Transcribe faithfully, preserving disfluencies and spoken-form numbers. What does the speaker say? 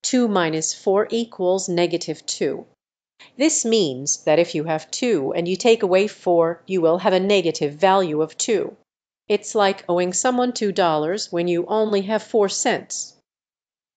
two minus four equals negative two. This means that if you have two and you take away four, you will have a negative value of two. It's like owing someone two dollars when you only have four cents.